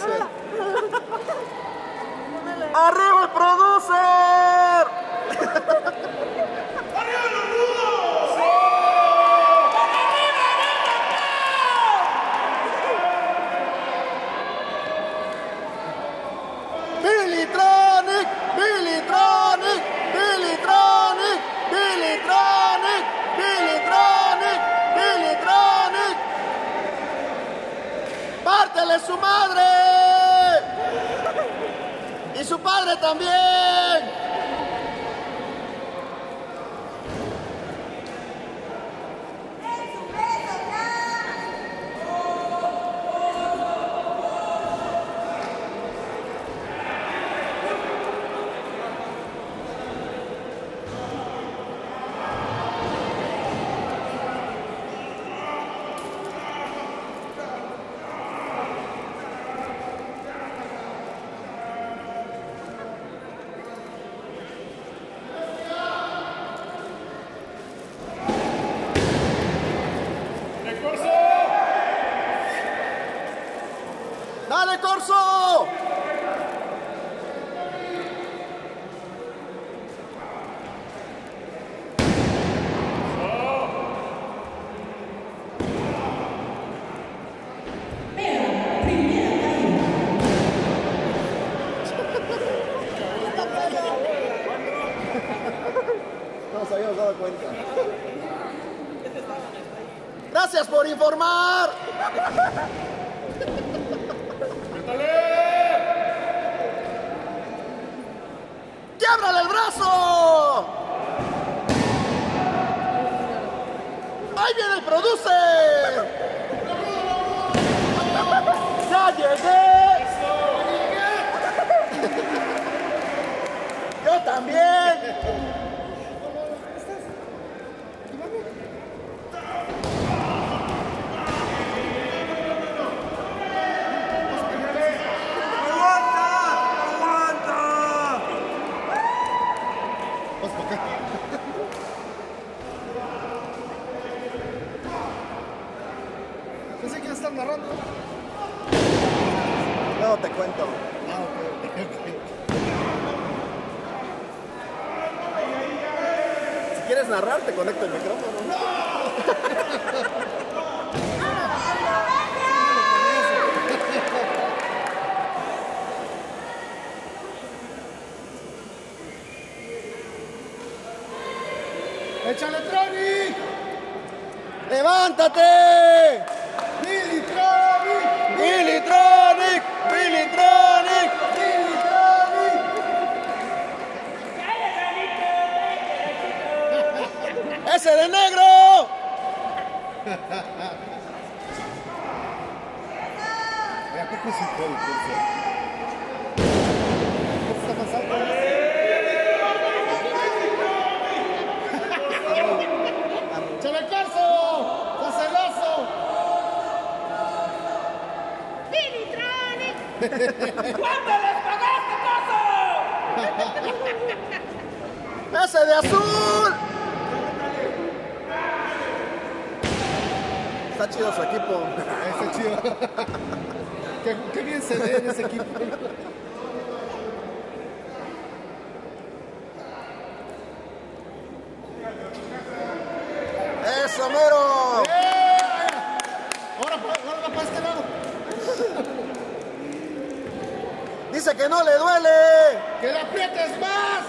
producer. ¡Arriba el producer! ¡Arriba los rudos! ¡Sí! ¡Billytronic! ¡Billytronic! ¡Billytronic! ¡Billytronic! ¡Billytronic! ¡Billytronic! ¡Pártele su madre! ¡Y su padre también! ¡Dale, Corso! No nos habíamos dado cuenta. ¡Gracias por informar! ¡Quiebrale el brazo! ¡Ahí viene el producer! ¡Ya llegué! ¡Yo también! Pensé que ya están narrando. Luego te cuento. Si quieres narrar, te conecto el micrófono. ¡Échale, Tronic! ¡Levántate! ¡Billytronic! ¡Billytronic! ¡Billytronic! ¡Ese de negro! ¿A poco sí puede ser? ¿Qué está pasando? ¡Échale, Corso! ¡Cancelazo! ¡Billytronic! ¿Cuánto les pagaste, Coso? ¡Ese de azul! Está chido su equipo. Ese chido. Qué bien se ve en ese equipo. ¡Eso, mero! Ahora para este lado. Dice que no le duele. ¡Que le aprietes más!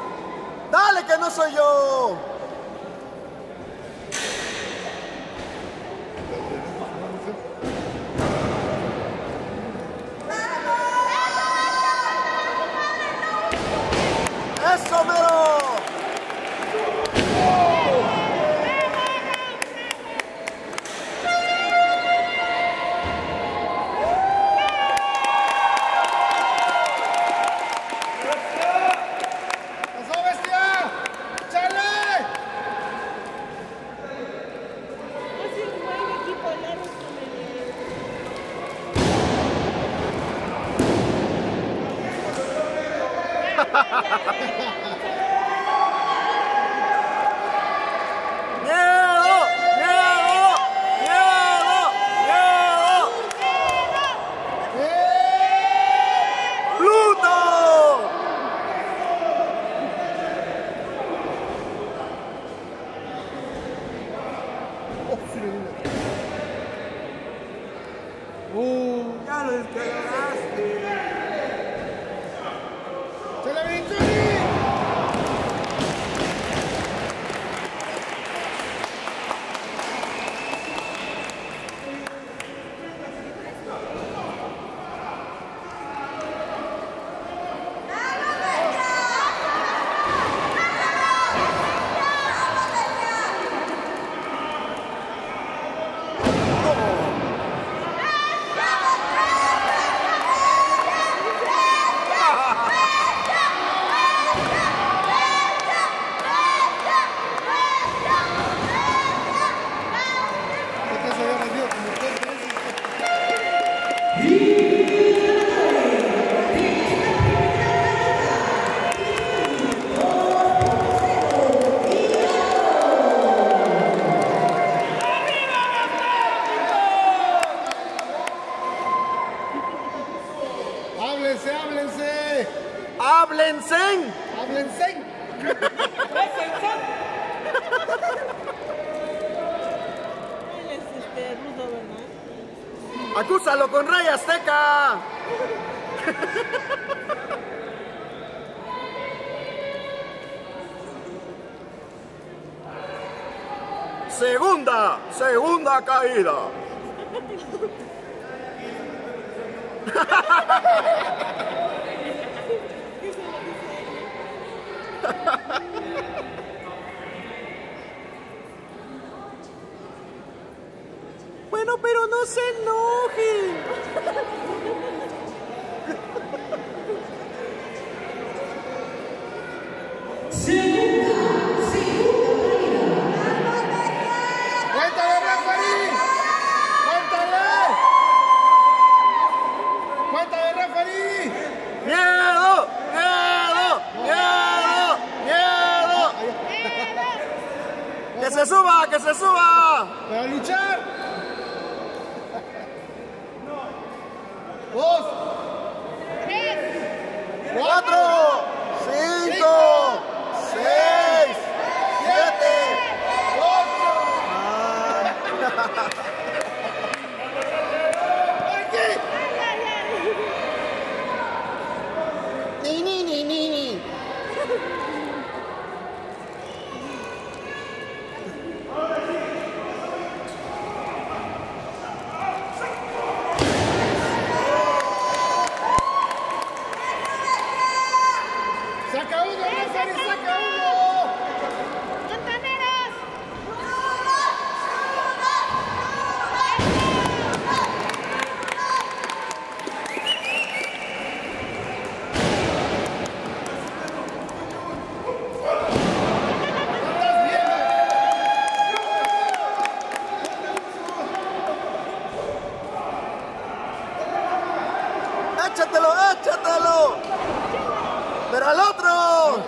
¡Dale, que no soy yo! ¡Eso, mero! ¡Pasó, bestia! ¡Chale! Hace un buen equipo largo con el... ¡Miedo! ¡Miedo! ¡Miedo! ¡Miedo! ¡Pluto! Oh, sí, ¡Ya lo descargaste! ¡Chale, Vinchoni! ¿Qué se había vendido como 3 veces? ¡Háblense, háblense! ¡Háblense! ¡Háblense! Él es rudo, ¿verdad? ¡Acúsalo con Rey Azteca! Segunda caída. Bueno, pero no se enoje. ¡Cuéntale, referee! ¡Cuéntale! ¡Cuéntale, referee! ¡Miedo! ¡Miedo! ¡Miedo! ¡Miedo! ¡Que se suba! ¡Que se suba! ¡Para luchar! 2, 4, 5, 6, 7. 8. Ni. ¡Saca uno, referee! ¡Saca uno! ¡Montaneros! ¡Échatelo! ¡Pero al otro!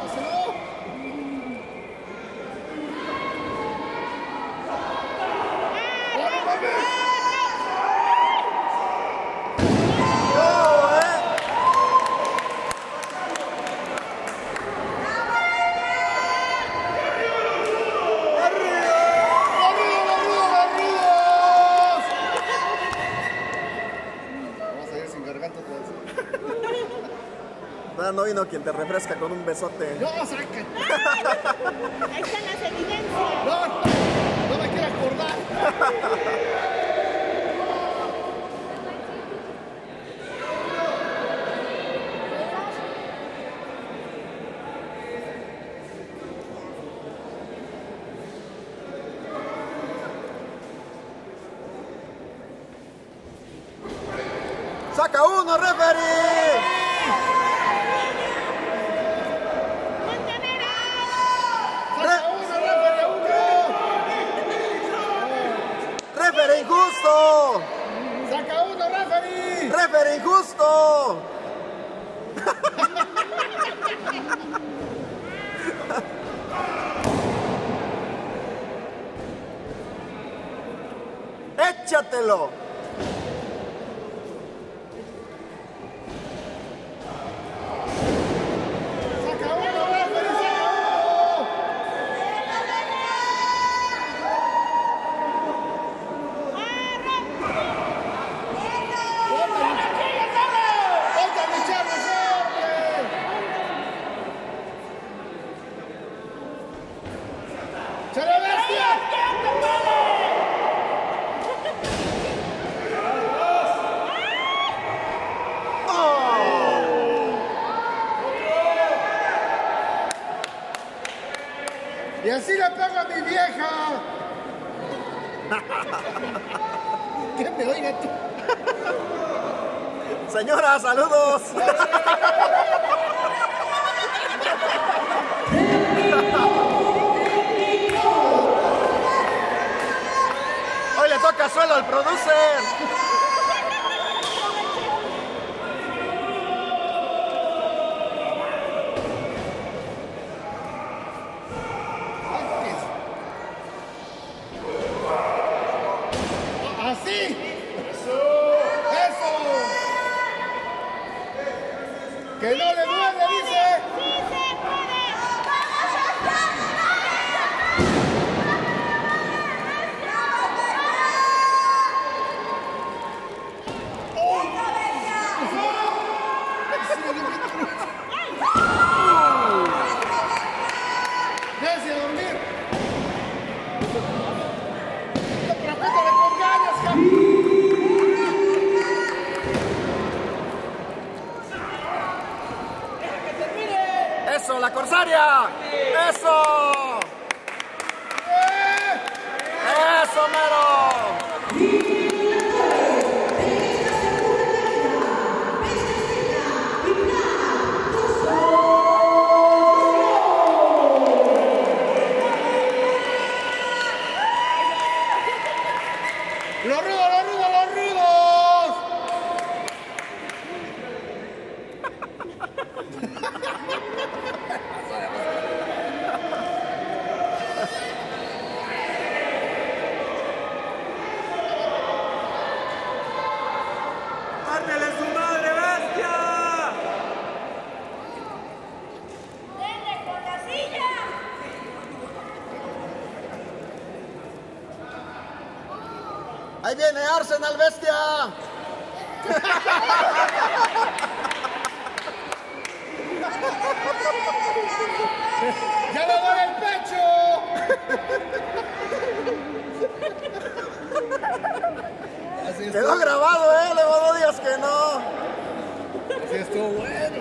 Vamos a ir sin garganta otra vez. No vino quien te refresca con un besote. No, saca. Ahí están las evidencias. No me quiero acordar. 1, referee. Saca uno, referee, uno. Referee injusto. Saca uno, referee. Referee injusto. Échatelo. Saca uno, referee, saca uno. ¡Ponte a luchar, hombre! ¡Chale, bestia! Y así le pego a mi vieja. Que me oiga tú. Señora, saludos. Hoy le toca suelo al producer. Así. Eso. Que no le duele, dice. Déjese a dormir. Pero métale con ganas, cabrón. Eso, la Corsaria. Eso. Eso, mero. ¡Los rudos, los rudos, los rudos! ¡Pártele su madre, bestia! con la silla! Ahí viene Arsenal, bestia. ¡Ya le duele el pecho! Así estuvo, Quedó grabado, luego no digas que no. así estuvo bueno.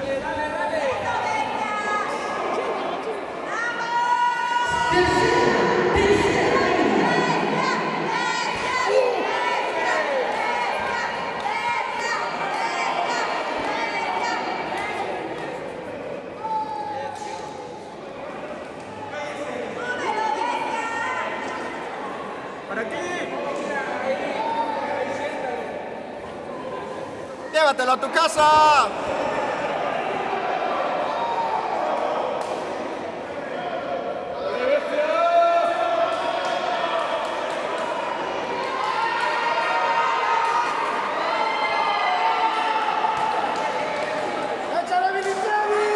Llévatelo a tu casa. ¡Échale, Militravi!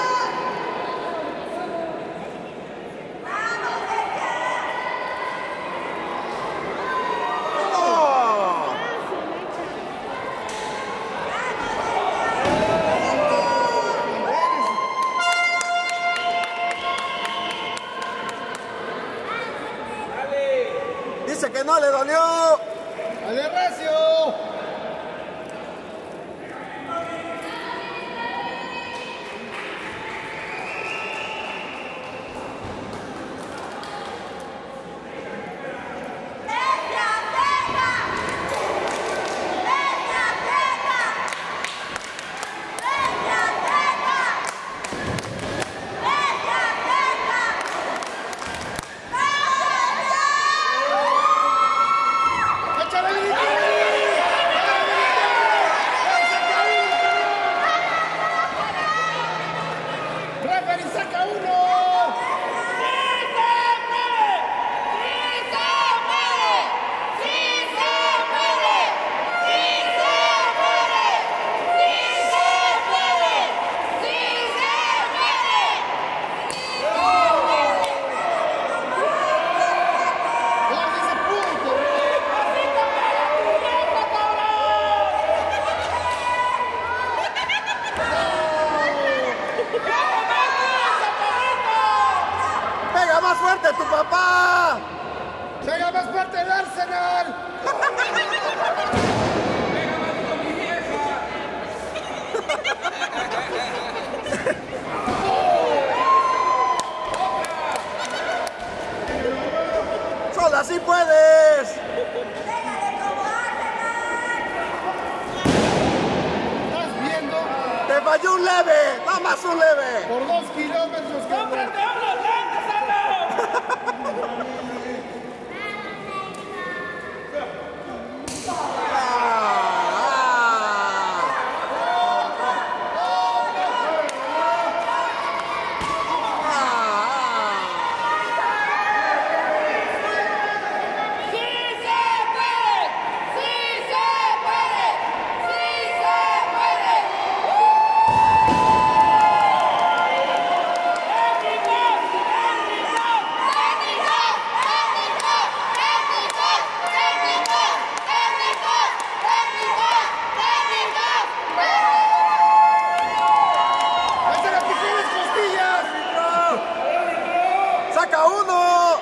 Dice que no le dolió. ¡Ale, recio! saca uno. ¡Pega más fuerte tu papá! ¡Pega más fuerte el Arsenal! ¡Sola sí puedes! ¿Estás viendo? ¡Te falló un leve! ¡Nada más un leve! Por 2 kilómetros, cabrón. ¡Saca uno!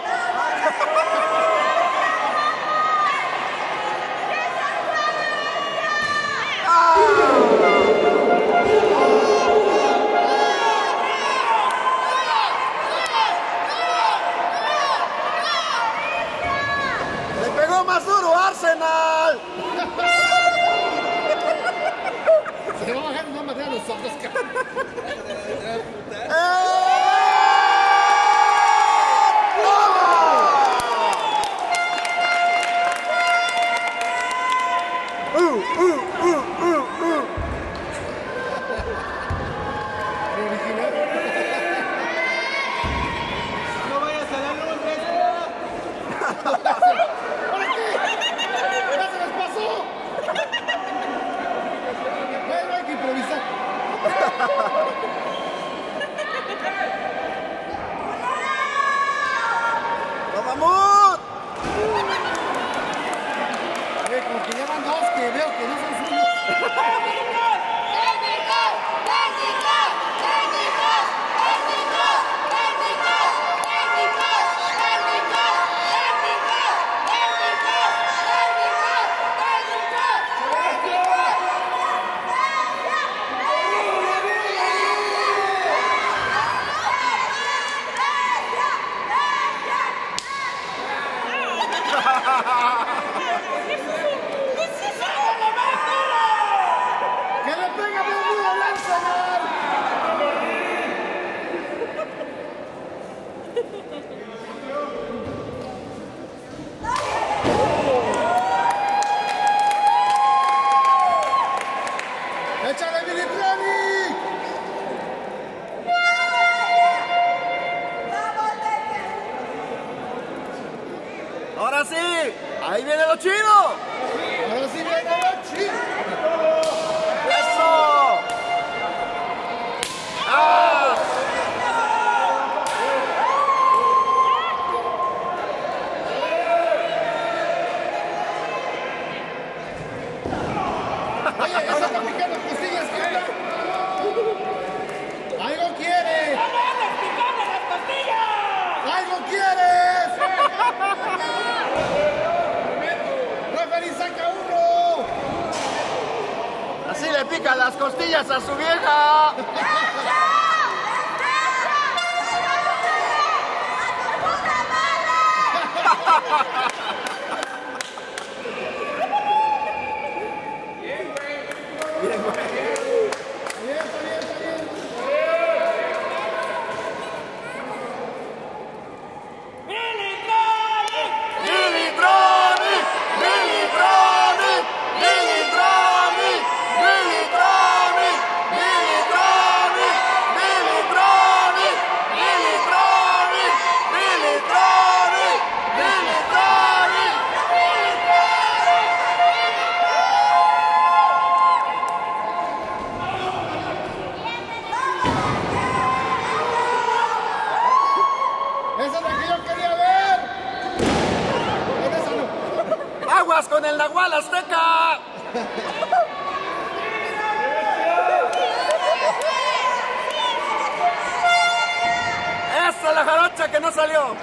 ¡Le pegó más duro Arsenal! Se va a bajar y no va a matar a los otros, cabrón. No vayas a darle un resto. ¿Para qué? ¡Ya se les pasó! Bueno, hay que improvisar. ¡No, mamut! Como que ya van dos que veo que no son suyos. ¡Que le pega bien duro al Arsenal! ¡Échale, Billy Brady! ¡Ahora sí! ¡Ahí viene lo chido! Ahora sí viene lo chido. ¡Eso! ¡Ah! Oye, esa está picando costillas, ¿qué onda? ¡Algo quiere! ¡Algo quieres! ¡Referí, saca uno! Así le pica las costillas a su vieja. con el Nahual Azteca. Esa es la jarocha que no salió.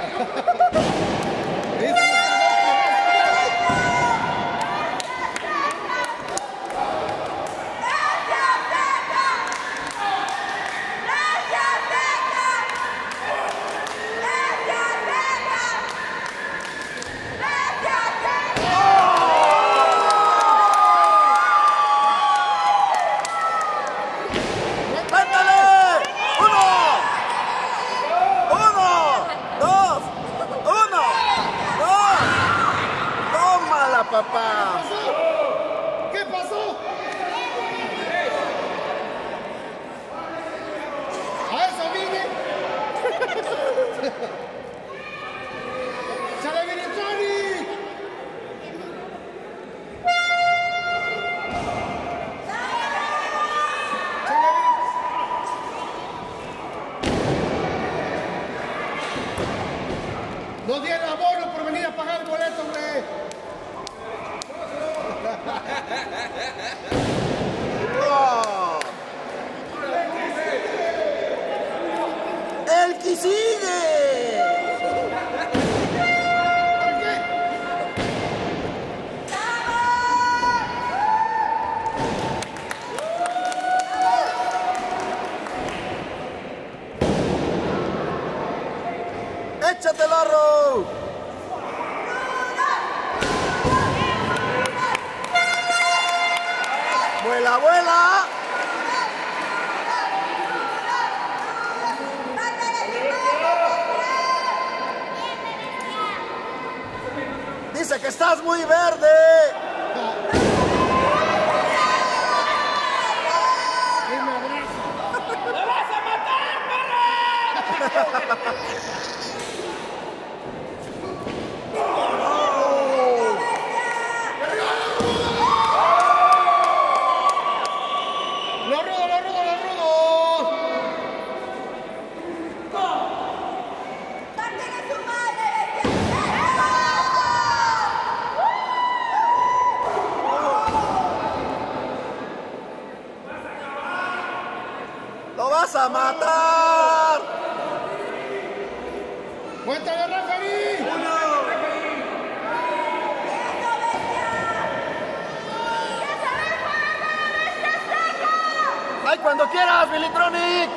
Papá. ¿Qué pasó? A eso vine. ¡Sale Vinitronic! No dieron abono por venir a pagar el boleto, güey. ¡Oh! ¡El que sigue! ¡Échatelo, Arro! ¡Vuela, vuela! Dice que estás muy verde. ¡Me vas a matar, perro! ¡Lo vas a matar! ¡Cuéntale, referí! ¡Ay, cuando quieras, Vinitronic!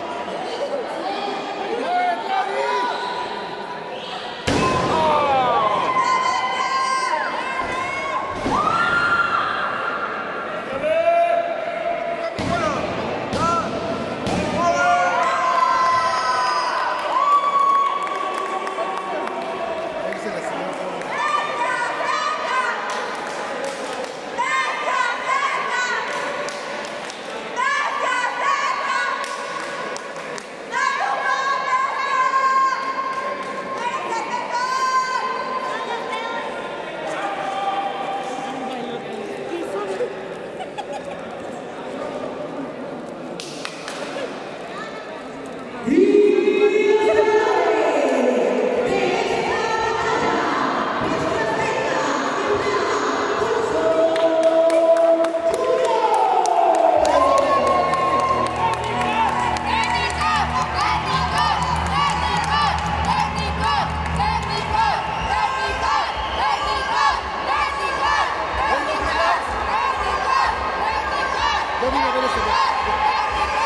Yo vine a ver ese.